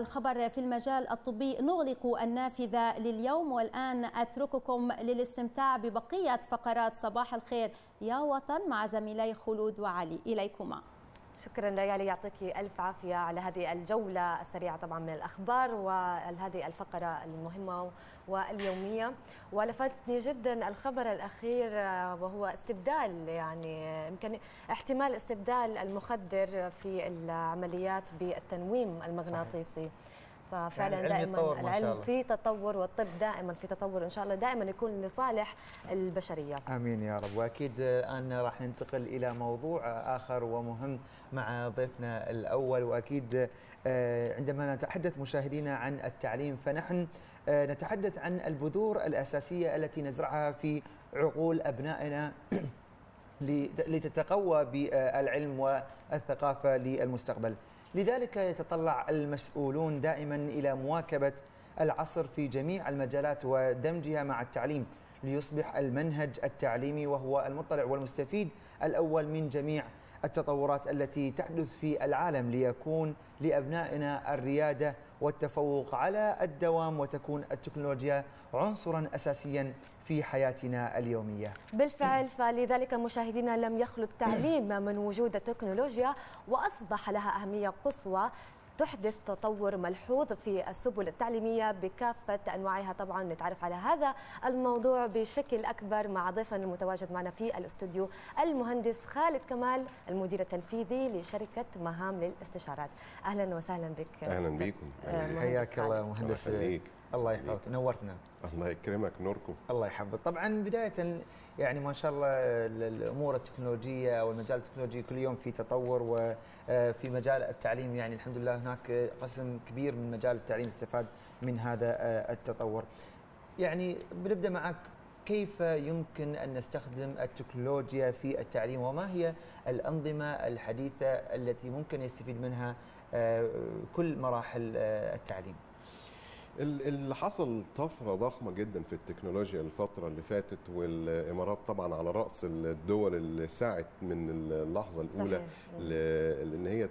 الخبر في المجال الطبي نغلق النافذة لليوم، والآن أترككم للاستمتاع ببقية فقرات صباح الخير يا وطن مع زميلي خلود وعلي. إليكما. شكرا ليالي، يعطيك ألف عافية على هذه الجولة السريعة طبعا من الأخبار وهذه الفقرة المهمة واليومية. ولفتني جدا الخبر الأخير وهو استبدال، يعني يمكن احتمال استبدال المخدر في العمليات بالتنويم المغناطيسي. ففعلا دائما العلم في تطور والطب دائما في تطور، ان شاء الله دائما يكون لصالح البشريه. امين يا رب. واكيد الان راح ننتقل الى موضوع اخر ومهم مع ضيفنا الاول، واكيد عندما نتحدث مشاهدينا عن التعليم فنحن نتحدث عن البذور الاساسيه التي نزرعها في عقول ابنائنا لتتقوى بالعلم والثقافه للمستقبل. لذلك يتطلع المسؤولون دائما إلى مواكبة العصر في جميع المجالات ودمجها مع التعليم، ليصبح المنهج التعليمي وهو المطلع والمستفيد الأول من جميع التطورات التي تحدث في العالم، ليكون لأبنائنا الريادة والتفوق على الدوام، وتكون التكنولوجيا عنصرا أساسيا في حياتنا اليومية. بالفعل، فلذلك مشاهدينا لم يخلو التعليم من وجود التكنولوجيا، وأصبح لها أهمية قصوى تحدث تطور ملحوظ في السبل التعليمية بكافة أنواعها. طبعا نتعرف على هذا الموضوع بشكل أكبر مع ضيفنا المتواجد معنا في الاستوديو المهندس خالد كمال، المدير التنفيذي لشركة مهام للاستشارات. أهلا وسهلا بك. أهلا بكم. حياك الله مهندس. الله يحفظك، نورتنا. الله يكرمك، نوركم. الله يحفظك. طبعا بداية يعني ما شاء الله الامور التكنولوجيه او المجال التكنولوجي كل يوم في تطور، وفي مجال التعليم يعني الحمد لله هناك قسم كبير من مجال التعليم استفاد من هذا التطور. يعني بنبدا معك، كيف يمكن ان نستخدم التكنولوجيا في التعليم، وما هي الانظمه الحديثه التي ممكن يستفيد منها كل مراحل التعليم؟ اللي حصل طفرة ضخمة جدا في التكنولوجيا الفترة اللي فاتت، والإمارات طبعا على رأس الدول اللي سعت من اللحظة الأولى لأن هي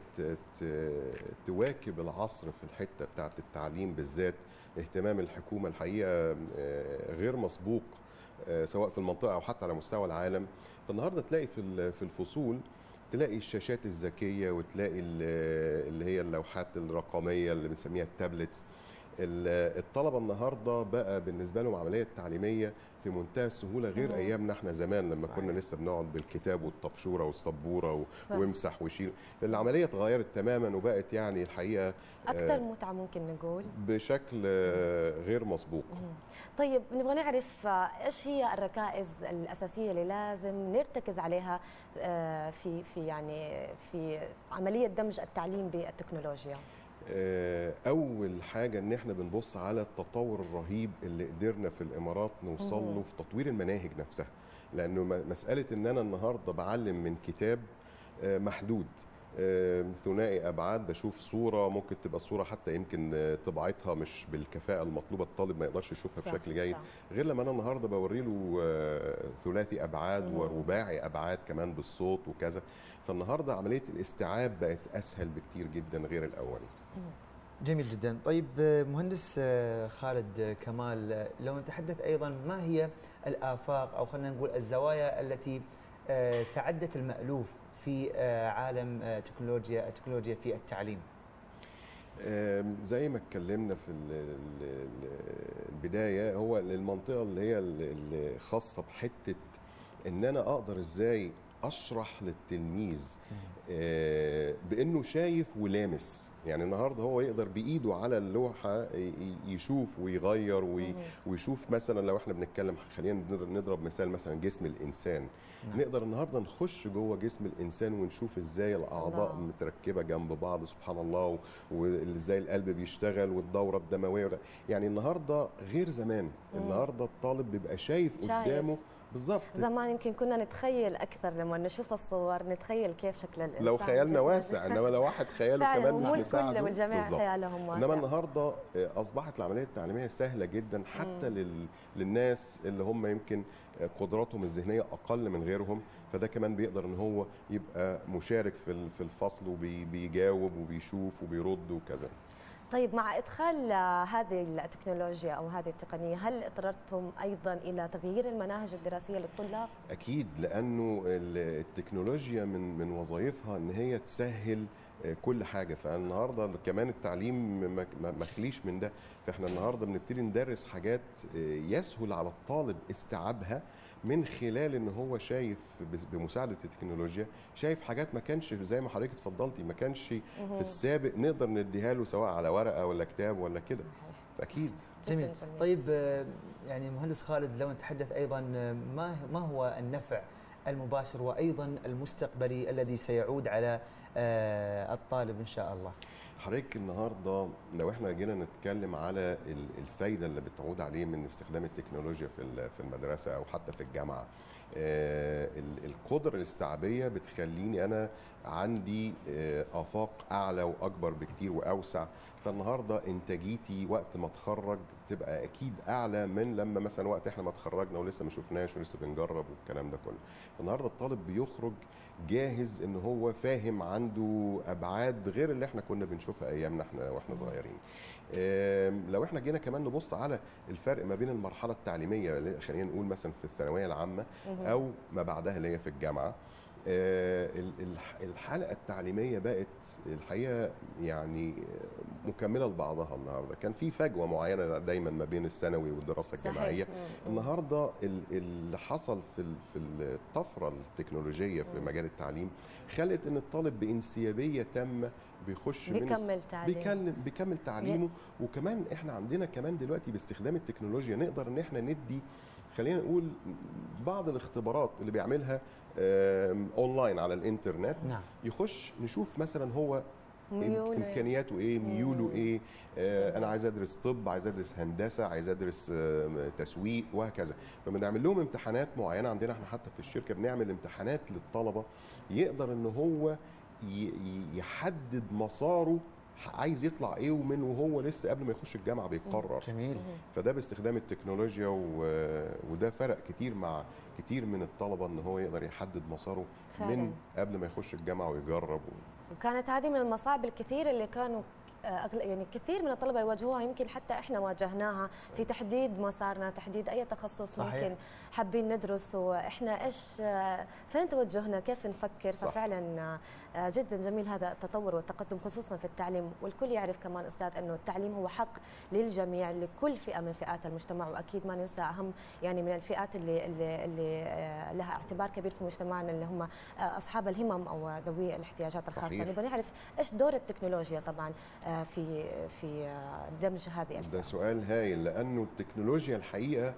تواكب العصر في الحتة بتاعة التعليم بالذات. اهتمام الحكومة الحقيقة غير مسبوق سواء في المنطقة أو حتى على مستوى العالم. فالنهاردة تلاقي في الفصول تلاقي الشاشات الذكية، وتلاقي اللي هي اللوحات الرقمية اللي بنسميها التابلتس. الطلبه النهارده بقى بالنسبه لهم عمليه تعليميه في منتهى السهوله، غير ايامنا احنا زمان لما كنا لسه بنقعد بالكتاب والطبشوره والسبوره وامسح وشيل. العمليه اتغيرت تماما وبقت يعني الحقيقه اكثر متعه ممكن نقول بشكل غير مسبوق. طيب نبغى نعرف ايش هي الركائز الاساسيه اللي لازم نرتكز عليها في عمليه دمج التعليم بالتكنولوجيا. أول حاجة إن إحنا بنبص على التطور الرهيب اللي قدرنا في الإمارات نوصل له في تطوير المناهج نفسها، لأنه مسألة إن أنا النهاردة بعلم من كتاب محدود ثنائي أبعاد، بشوف صورة ممكن تبقى الصورة حتى يمكن طباعتها مش بالكفاءة المطلوبة، الطالب ما يقدرش يشوفها بشكل جيد، غير لما أنا النهاردة بوري له ثلاثي أبعاد ورباعي أبعاد كمان بالصوت وكذا. فالنهاردة عملية الاستيعاب بقت أسهل بكتير جدا غير الأول. جميل جدا. طيب مهندس خالد كمال، لو نتحدث أيضا ما هي الآفاق أو خلينا نقول الزوايا التي تعدت المألوف في عالم التكنولوجيا في التعليم؟ زي ما اتكلمنا في البداية، هو المنطقة اللي هي الخاصة بحتة ان انا اقدر ازاي اشرح للتلميذ بانه شايف ولامس. يعني النهارده هو يقدر بايده على اللوحه يشوف ويغير ويشوف. مثلا لو احنا بنتكلم، خلينا نضرب مثال، مثلا جسم الانسان. نقدر النهارده نخش جوه جسم الانسان ونشوف ازاي الاعضاء متركبه جنب بعض سبحان الله، وازاي القلب بيشتغل والدوره الدمويه. يعني النهارده غير زمان. النهارده الطالب بيبقى شايف قدامه بالظبط. زمان يمكن كنا نتخيل اكثر لما نشوف الصور، نتخيل كيف شكل الانسان لو خيالنا واسع، انما لو واحد خياله كمان مش مساعده. والجميع خيالهم واسع. انما النهارده اصبحت العمليه التعليميه سهله جدا حتى للناس اللي هم يمكن قدراتهم الذهنيه اقل من غيرهم، فده كمان بيقدر ان هو يبقى مشارك في الفصل وبيجاوب وبيشوف وبيرد وكذا. طيب مع إدخال هذه التكنولوجيا أو هذه التقنية، هل اضطررتم أيضا إلى تغيير المناهج الدراسية للطلاب؟ أكيد، لأنه التكنولوجيا من وظائفها أن هي تسهل كل حاجة. فالنهاردة كمان التعليم ما خليش من ده. فإحنا النهاردة بنبتدي ندرس حاجات يسهل على الطالب استيعابها من خلال ان هو شايف بمساعده التكنولوجيا، شايف حاجات ما كانش زي ما حضرتك اتفضلتي ما كانش في السابق نقدر نديها له سواء على ورقه ولا كتاب ولا كده. اكيد. جميل. طيب يعني مهندس خالد، لو نتحدث ايضا ما هو النفع المباشر وايضا المستقبلي الذي سيعود على الطالب ان شاء الله؟ حضرتك النهارده لو احنا جينا نتكلم على الفايده اللي بتعود عليه من استخدام التكنولوجيا في المدرسه او حتى في الجامعه، القدره الاستيعابيه بتخليني انا عندي افاق اعلى واكبر بكتير واوسع. فالنهارده انتاجيتي وقت ما اتخرج تبقى اكيد اعلى من لما مثلا وقت احنا ما اتخرجنا ولسه ما شفناش ولسه بنجرب والكلام ده كله. النهارده الطالب بيخرج جاهز ان هو فاهم، عنده ابعاد غير اللي احنا كنا بنشوفها ايامنا احنا واحنا صغيرين. لو احنا جينا كمان نبص على الفرق ما بين المرحله التعليميه، خلينا نقول مثلا في الثانويه العامه او ما بعدها اللي هي في الجامعه، الحلقه التعليميه بقت الحقيقه يعني مكمله لبعضها. النهارده كان في فجوه معينه دايما ما بين الثانوي والدراسه الجامعيه. النهارده اللي حصل في الطفره التكنولوجيه في مجال التعليم خلت ان الطالب بانسيابيه تامه بيخش بيكمل تعليمه. وكمان احنا عندنا كمان دلوقتي باستخدام التكنولوجيا نقدر ان احنا ندي، خلينا نقول، بعض الاختبارات اللي بيعملها اونلاين على الانترنت. نعم. يخش نشوف مثلا هو امكانياته ايه، ميوله ايه، انا عايز ادرس طب، عايز ادرس هندسه، عايز ادرس تسويق وهكذا. فبنعمل لهم امتحانات معينه. عندنا احنا حتى في الشركه بنعمل امتحانات للطلبه يقدر ان هو يحدد مساره، عايز يطلع ايه ومن وهو لسه قبل ما يخش الجامعه بيقرر. جميل. فده باستخدام التكنولوجيا وده فرق كتير مع كتير من الطلبه ان هو يقدر يحدد مساره فعلا من قبل ما يخش الجامعه ويجرب. وكانت هذه من المصاعب الكثير اللي كانوا يعني كثير من الطلبه يواجهوها، يمكن حتى احنا واجهناها في تحديد مسارنا، تحديد اي تخصص صحيح. ممكن حابين ندرسه، احنا ايش فين توجهنا، كيف نفكر. صح. ففعلا جدا جميل هذا التطور والتقدم خصوصا في التعليم. والكل يعرف كمان استاذ انه التعليم هو حق للجميع، لكل فئه من فئات المجتمع. واكيد ما ننسى اهم يعني من الفئات اللي لها اعتبار كبير في مجتمعنا اللي هم اصحاب الهمم او ذوي الاحتياجات الخاصه. نبغى نعرف ايش دور التكنولوجيا طبعا في دمج هذه الفئة. ده سؤال هايل، لانه التكنولوجيا الحقيقه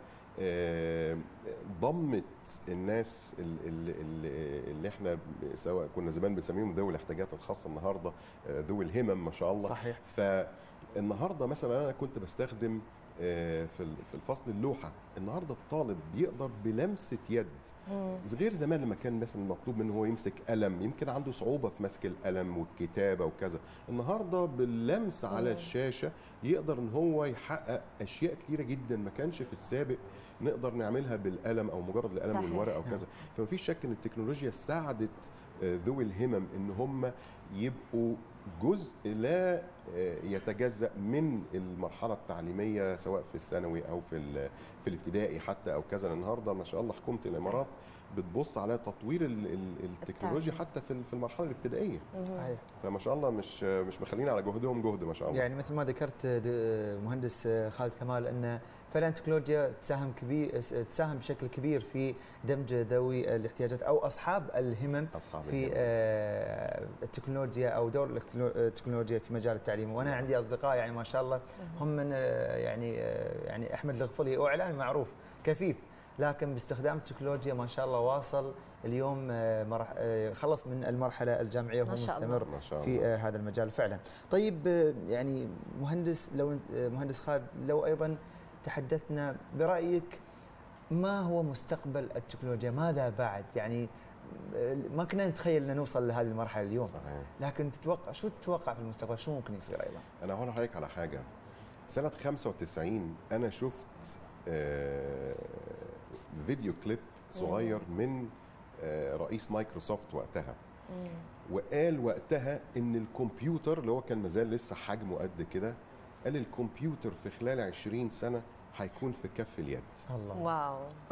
ضمت الناس اللي احنا سواء كنا زمان بنسميهم ذوي الاحتياجات الخاصه، النهارده ذوي الهمم ما شاء الله. صحيح. فالنهارده مثلا انا كنت بستخدم في الفصل اللوحه. النهارده الطالب بيقدر بلمسه يد، غير زمان لما كان مثلا مطلوب منه هو يمسك قلم، يمكن عنده صعوبه في مسك القلم والكتابه وكذا. النهارده باللمس على الشاشه يقدر ان هو يحقق اشياء كثيره جدا ما كانش في السابق نقدر نعملها بالقلم او مجرد القلم والورقه او كذا. فما فيش شك ان التكنولوجيا ساعدت ذوي الهمم ان هم يبقوا جزء لا يتجزأ من المرحله التعليميه سواء في الثانوي او في الابتدائي حتى او كذا. النهارده ما شاء الله حكومه الامارات بتبص على تطوير التكنولوجيا حتى في المرحله الابتدائيه. صحيح. فما شاء الله مش مخلين على جهدهم جهد ما شاء الله. يعني مثل ما ذكرت مهندس خالد كمال ان فعلا التكنولوجيا تساهم بشكل كبير في دمج ذوي الاحتياجات او اصحاب الهمم في التكنولوجيا او دور التكنولوجيا في مجال التعليم. وانا عندي اصدقاء يعني ما شاء الله هم من يعني احمد الغفلي هو اعلامي معروف كفيف، لكن باستخدام التكنولوجيا ما شاء الله واصل اليوم خلص من المرحله الجامعيه وهو مستمر في هذا المجال فعلا. طيب يعني مهندس خالد، لو ايضا تحدثنا برايك ما هو مستقبل التكنولوجيا، ماذا بعد؟ يعني ما كنا نتخيل ان نوصل لهذه المرحله اليوم. صحيح. لكن شو تتوقع في المستقبل، شو ممكن يصير ايضا؟ انا هقول لحضرتك على حاجه. سنه 95 انا شفت فيديو كليب صغير من رئيس مايكروسوفت وقتها. وقال وقتها ان الكمبيوتر اللي هو كان مازال لسه حجمه قد كده، قال الكمبيوتر في خلال 20 سنه هيكون في كف اليد. واو.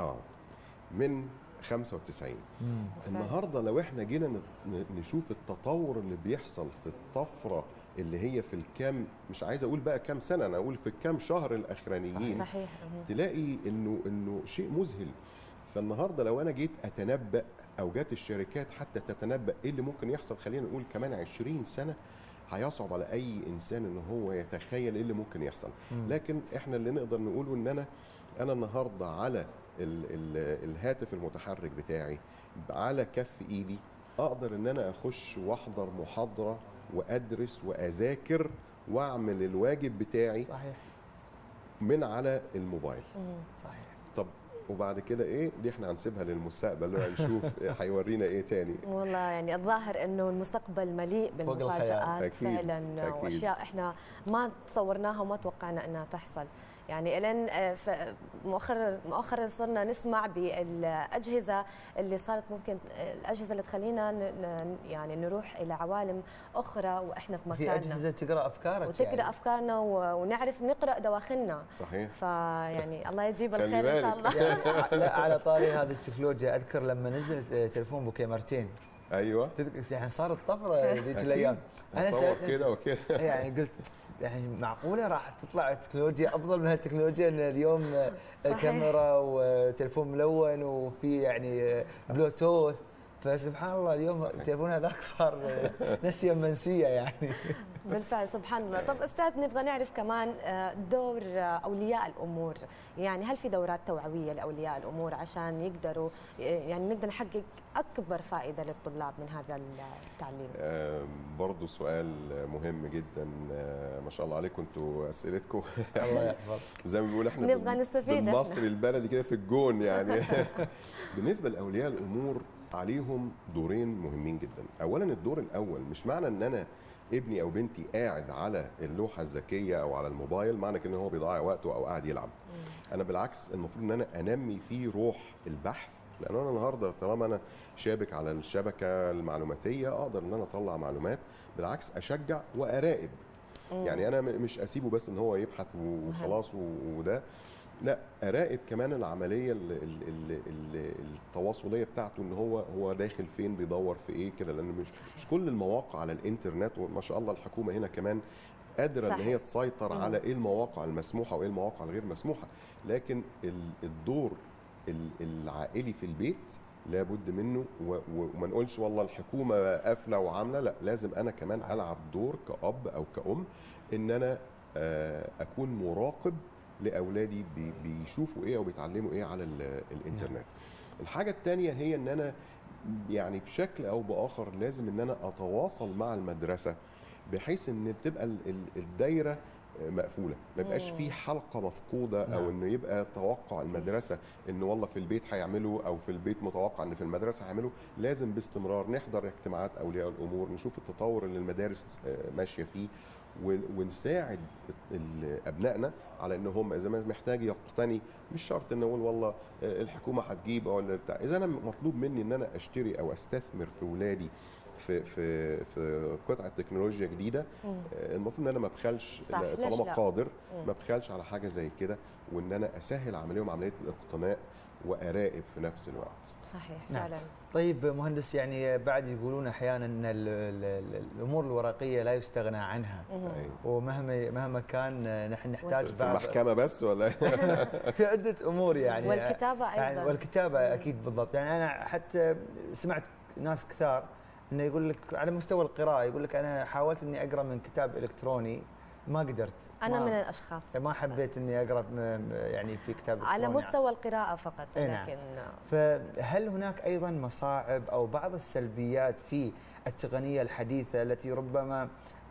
من 95. النهارده لو احنا جينا نشوف التطور اللي بيحصل في الطفره اللي هي في الكام، مش عايز اقول بقى كام سنه، انا اقول في الكام شهر الاخرانيين، صحيح. تلاقي انه شيء مذهل. فالنهارده لو انا جيت اتنبأ او جات الشركات حتى تتنبأ ايه اللي ممكن يحصل، خلينا نقول كمان 20 سنه، هيصعب على اي انسان ان هو يتخيل ايه اللي ممكن يحصل. لكن احنا اللي نقدر نقوله ان انا النهارده على الهاتف المتحرك بتاعي على كف ايدي اقدر ان انا اخش واحضر محاضره وادرس واذاكر واعمل الواجب بتاعي. صحيح. من على الموبايل. صحيح. طب وبعد كده ايه؟ دي احنا هنسيبها للمستقبل ونشوف هيورينا ايه تاني. والله يعني الظاهر انه المستقبل مليء بالمفاجآت فعلا، واشياء احنا ما تصورناها وما توقعنا انها تحصل. يعني الين مؤخرا صرنا نسمع بالاجهزه اللي صارت ممكن الاجهزه اللي تخلينا يعني نروح الى عوالم اخرى واحنا في مكاننا. في اجهزه تقرا افكارك، وتقرا افكارنا ونعرف نقرا دواخلنا. صحيح. فيعني الله يجيب الخير ان شاء الله. يعني على طاري هذه التكنولوجيا، اذكر لما نزل تليفون بو كاميرتين. ايوه. يعني صارت طفره ذيك الايام. انا سويت كده وكده. يعني قلت يعني معقوله راح تطلع تكنولوجيا افضل من هالتكنولوجيا؟ ان اليوم كاميرا وتليفون ملون وفي يعني بلوتوث، فسبحان الله اليوم التليفون هذاك صار نسيه منسيه يعني. بالفعل سبحان الله. طب استاذ نبغى نعرف كمان دور اولياء الامور، يعني هل في دورات توعويه لاولياء الامور عشان يقدروا يعني نقدر نحقق اكبر فائده للطلاب من هذا التعليم؟ برضه سؤال مهم جدا. ما شاء الله عليكم انتوا اسئلتكم الله يحفظك. زي ما بنقول احنا نبغى نستفيد بالمصري البلدي كده في الجون يعني. بالنسبه لاولياء الامور عليهم دورين مهمين جدا. اولا الدور الاول، مش معنى ان انا ابني او بنتي قاعد على اللوحه الذكيه او على الموبايل معنى كده ان هو بيضيع وقته او قاعد يلعب. انا بالعكس المفروض ان انا انمي فيه روح البحث، لان انا النهارده طالما انا شابك على الشبكه المعلوماتيه اقدر ان انا اطلع معلومات. بالعكس اشجع واراقب. يعني انا مش اسيبه بس ان هو يبحث وخلاص وده، لا، اراقب كمان العمليه التواصليه بتاعته، ان هو داخل فين، بيدور في ايه كده، لان مش كل المواقع على الانترنت، وما شاء الله الحكومه هنا كمان قادره ان هي تسيطر على ايه المواقع المسموحه وايه المواقع الغير مسموحه. لكن الدور العائلي في البيت لابد منه، وما نقولش والله الحكومه قافله وعامله، لا، لازم انا كمان العب دور كأب او كأم، ان انا اكون مراقب لاولادي بيشوفوا ايه او بيتعلموا ايه على الانترنت. الحاجه الثانيه هي ان انا يعني بشكل او باخر لازم ان انا اتواصل مع المدرسه بحيث ان تبقى الدايره مقفوله، ما يبقاش في حلقه مفقوده، او انه يبقى توقع المدرسه ان والله في البيت هيعملوا او في البيت متوقع ان في المدرسه هيعملوا. لازم باستمرار نحضر اجتماعات اولياء الامور، نشوف التطور اللي المدارس ماشيه فيه، ونساعد ابنائنا على ان هم اذا ما محتاج يقتني، مش شرط ان اقول والله الحكومه هتجيب ولا بتاع. اذا انا مطلوب مني ان انا اشتري او استثمر في ولادي في قطعه تكنولوجيا جديده، المفروض ان انا ما ابخلش طالما قادر، ما ابخلش على حاجه زي كده، وان انا اسهل عليهم عمليه الاقتناء واراقب في نفس الوقت. صحيح فعلا. طيب مهندس، يعني بعد يقولون احيانا ان الامور الورقيه لا يستغنى عنها، ومهما كان نحن نحتاج في المحكمه بس ولا في عده امور يعني، والكتابه ايضا، يعني والكتابه اكيد بالضبط. يعني انا حتى سمعت ناس كثار انه يقول لك على مستوى القراءه، يقول لك انا حاولت اني اقرا من كتاب الكتروني ما قدرت. انا من الاشخاص ما حبيت اني اقرا يعني في كتاب على مستوى القراءه فقط. لكن فهل هناك ايضا مصاعب او بعض السلبيات في التقنيه الحديثه التي ربما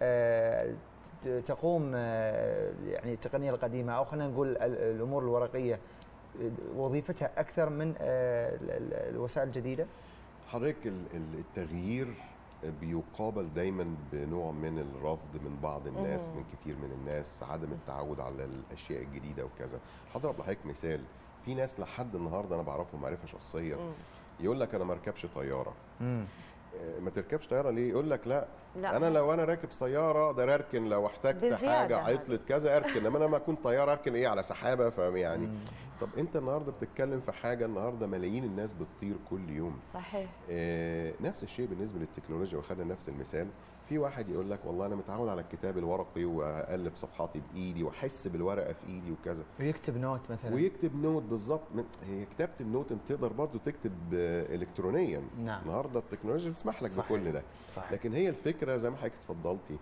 تقوم يعني التقنيه القديمه، او خلينا نقول الامور الورقيه وظيفتها اكثر من الوسائل الجديده؟ حضرتك التغيير بيقابل دايما بنوع من الرفض من بعض الناس، من كتير من الناس، عدم التعود على الاشياء الجديده وكذا. هضرب لحضرتك مثال، في ناس لحد النهارده انا بعرفهم معرفه شخصيه، يقول لك انا ما اركبش طياره. ما تركبش طياره ليه؟ يقول لك لا انا لو انا راكب سياره اقدر اركن لو احتجت حاجه عطلت كذا اركن، انما انا لما اكون طياره اركن ايه على سحابه؟ فيعني طب انت النهارده بتتكلم في حاجه، النهارده ملايين الناس بتطير كل يوم. صحيح. نفس الشيء بالنسبه للتكنولوجيا، وخدنا نفس المثال. في واحد يقول لك والله انا متعود على الكتاب الورقي واقلب صفحاتي بايدي واحس بالورقه في ايدي وكذا، ويكتب نوت مثلا، ويكتب نوت بالظبط. هي كتابه النوت انت تقدر برضه تكتب الكترونيا. نعم. النهارده التكنولوجيا تسمح لك صحيح. بكل ده. صحيح. لكن هي الفكره زي ما حضرتك اتفضلتي،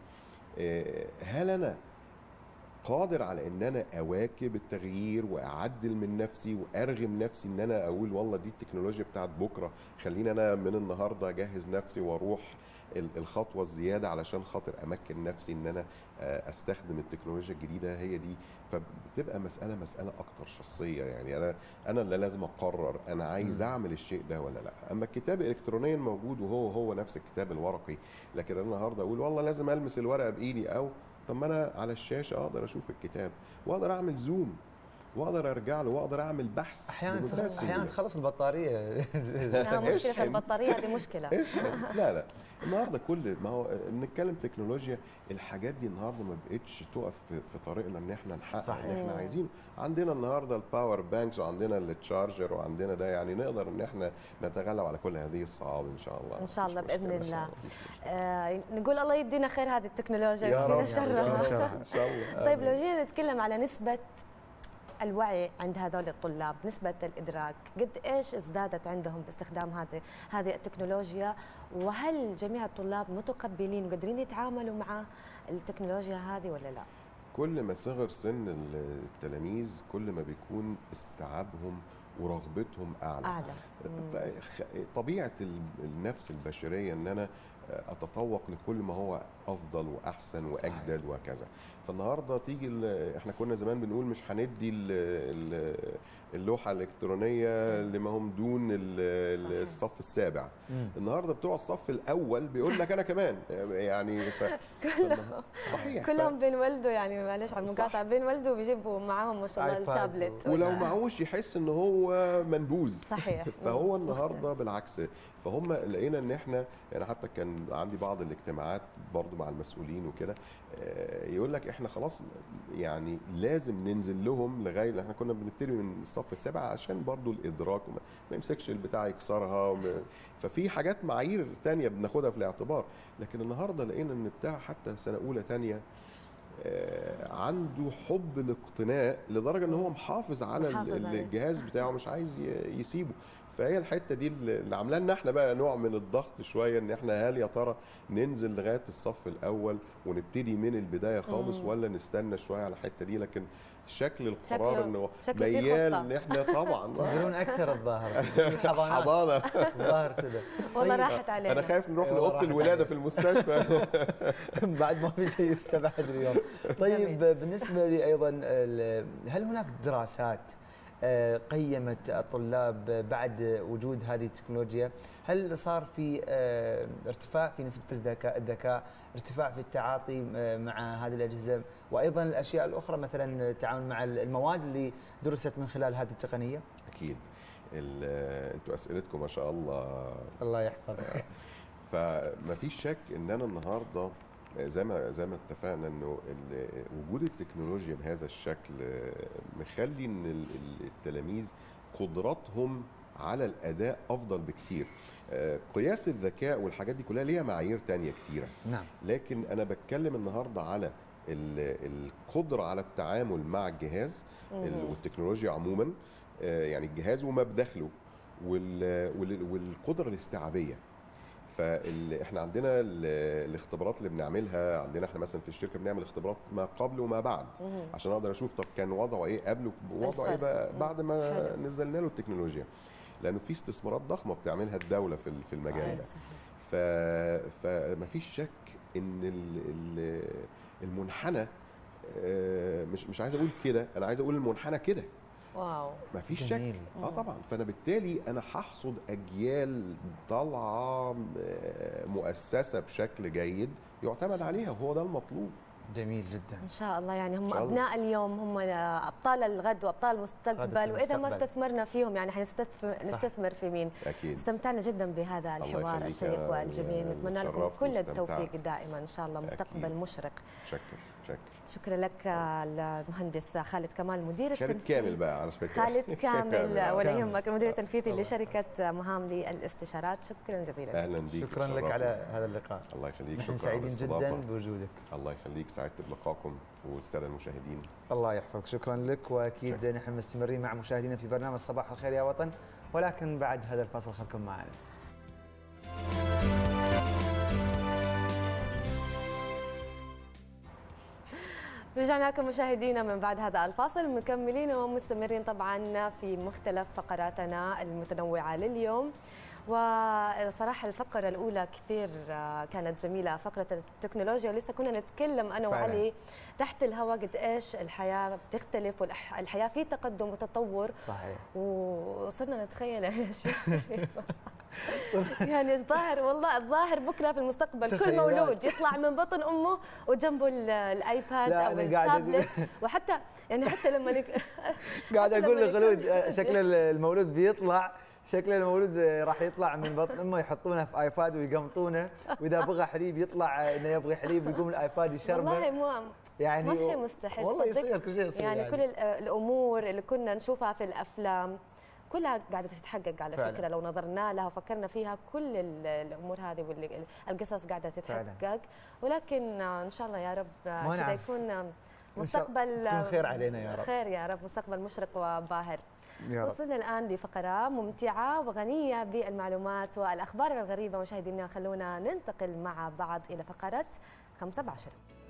هل انا قادر على ان انا اواكب التغيير واعدل من نفسي وارغم نفسي ان انا اقول والله دي التكنولوجيا بتاعت بكره، خليني انا من النهارده اجهز نفسي واروح الخطوه الزياده علشان خاطر امكن نفسي ان انا استخدم التكنولوجيا الجديده. هي دي، فبتبقى مساله اكتر شخصيه. يعني انا اللي لازم اقرر انا عايز اعمل الشيء ده ولا لا. اما الكتاب الالكترونيا موجود وهو نفس الكتاب الورقي، لكن انا النهارده اقول والله لازم المس الورقه بايدي، او طب ما انا على الشاشه اقدر اشوف الكتاب واقدر اعمل زوم واقدر ارجع له واقدر اعمل بحث. احيانا تخلص البطاريه. مشكله البطاريه هذه مشكله. لا النهارده كل ما هو بنتكلم تكنولوجيا، الحاجات دي النهارده ما بقتش تقف في طريقنا ان احنا نحقق اللي احنا عايزينه. عندنا النهارده الباور بانكس وعندنا التشارجر وعندنا ده، يعني نقدر ان احنا نتغلب على كل هذه الصعاب ان شاء الله. ان شاء الله باذن الله. نقول الله يدينا خير هذه التكنولوجيا يا رب شرها ان شاء الله. طيب لو جينا نتكلم على نسبه الوعي عند هذول الطلاب، نسبة الإدراك قد إيش ازدادت عندهم باستخدام هذه التكنولوجيا، وهل جميع الطلاب متقبلين وقادرين يتعاملوا مع التكنولوجيا هذه ولا لا؟ كل ما صغر سن التلاميذ كل ما بيكون استيعابهم ورغبتهم أعلى. طبيعة النفس البشرية أن أنا أتطوق لكل ما هو أفضل وأحسن وأجدد وكذا. فالنهارده تيجي احنا كنا زمان بنقول مش هندي اللوحه الالكترونيه لما هم دون الصف السابع. النهارده بتوع الصف الاول بيقول لك انا كمان يعني صحيح كلهم بينولدوا، يعني معلش على المقاطعه، بينولدوا بيجيبوا معاهم ما شاء الله التابلت، ولو معهوش يحس ان هو منبوذ. صحيح. فهو النهارده بالعكس، فهم لقينا ان احنا يعني حتى كان عندي بعض الاجتماعات برضو مع المسؤولين وكده، يقول لك احنا خلاص يعني لازم ننزل لهم لغايه، احنا كنا بنبتدي من الصف السابع عشان برضو الادراك ما يمسكش البتاع يكسرها، ففي حاجات معايير تانية بناخدها في الاعتبار. لكن النهارده لقينا ان بتاع حتى سنه اولى تانية عنده حب الاقتناء لدرجه ان هو محافظ على الجهاز بتاعه مش عايز يسيبه. فهي الحته دي اللي عامله لنا احنا بقى نوع من الضغط شويه، ان احنا هل يا ترى ننزل لغايه الصف الاول ونبتدي من البدايه خالص ولا نستنى شويه على الحته دي. لكن شكل القرار انه ميال ان احنا طبعا تنزلون اكثر الظاهر حضانه الظاهر كده. والله راحت علينا. انا خايف نروح لاوضه الولاده في المستشفى بعد ما في شيء يستبعد اليوم. طيب بالنسبه لي ايضا، هل هناك دراسات قيمت الطلاب بعد وجود هذه التكنولوجيا؟ هل صار في ارتفاع في نسبة الذكاء، ارتفاع في التعاطي مع هذه الأجهزة، وأيضا الأشياء الأخرى مثلا التعامل مع المواد اللي درست من خلال هذه التقنية؟ أكيد. أنتوا أسئلتكم ما شاء الله يحفظك. فما فيش شك ان انا النهارده زي ما اتفقنا انه وجود التكنولوجيا بهذا الشكل مخلي ان التلاميذ قدراتهم على الاداء افضل بكتير. قياس الذكاء والحاجات دي كلها ليها معايير تانية كتيره. نعم. لكن انا بتكلم النهارده على القدره على التعامل مع الجهاز والتكنولوجيا عموما، يعني الجهاز وما بداخله، والقدره الاستيعابيه. فاحنا عندنا الاختبارات اللي بنعملها عندنا احنا مثلا في الشركه بنعمل اختبارات ما قبل وما بعد عشان اقدر اشوف طب كان وضعه ايه قبل ووضعه ايه بقى بعد ما نزلنا له التكنولوجيا، لانه في استثمارات ضخمه بتعملها الدوله في المجال ده. فما فيش شك ان المنحنى مش عايز اقول كده، انا عايز اقول المنحنى كده. واو، ما فيش شك. طبعا. فانا بالتالي انا هحصد اجيال طالعه مؤسسه بشكل جيد يعتمد عليها، وهو ده المطلوب. جميل جدا. ان شاء الله. يعني هم ابناء اليوم هم ابطال الغد وابطال المستقبل، واذا ما استثمرنا فيهم يعني حنستثمر في مين؟ اكيد. استمتعنا جدا بهذا الحوار الشيق والجميل، نتمنى لكم كل التوفيق دائما ان شاء الله، مستقبل أكيد. مشرق. شكرا لك المهندس خالد كمال مدير خالد كامل بقى على فكره خالد كامل ولا يهمك، المدير التنفيذي لشركه مهام للاستشارات. شكرا جزيلا. اهلا بيك. شكرا لك على هذا اللقاء. الله يخليك. نحن سعيدين جدا بوجودك. الله يخليك، سعدت بلقائكم والساده المشاهدين. الله يحفظك. شكرا لك. واكيد نحن مستمرين مع مشاهدينا في برنامج صباح الخير يا وطن، ولكن بعد هذا الفاصل خلكم معنا. رجعنا لكم مشاهدينا من بعد هذا الفاصل، مكملين ومستمرين طبعا في مختلف فقراتنا المتنوعة لليوم. وصراحة الفقرة الأولى كثير كانت جميلة، فقرة التكنولوجيا، ولسه كنا نتكلم أنا وعلي تحت الهواء قد إيش الحياة بتختلف والحياة في تقدم وتطور. صحيح. وصرنا نتخيل أشياء يعني الظاهر بكرة في المستقبل كل مولود يطلع من بطن أمه وجنبه الآيباد أو التابلت، وحتى يعني حتى لما قاعد أقول لخلود شكل المولود بيطلع، شكل المولود راح يطلع من بطن امه يحطونه في ايباد ويقمطونه، واذا بغى حليب يطلع انه يبغى حليب يقوم الايباد يشربه. والله يعني ما في شيء مستحيل والله، يصير كل شيء يصير. يعني كل الامور اللي كنا نشوفها في الافلام كلها قاعده تتحقق على فعلا. فكره لو نظرنا لها وفكرنا فيها كل الامور هذه والقصص قاعده تتحقق فعلا. ولكن ان شاء الله يا رب كذا يكون مستقبل تكون خير علينا يا رب. خير يا رب، مستقبل مشرق وباهر. وصلنا الآن لفقرة ممتعة وغنية بالمعلومات والأخبار الغريبة. مشاهدينا خلونا ننتقل مع بعض إلى فقرة 5 ب10.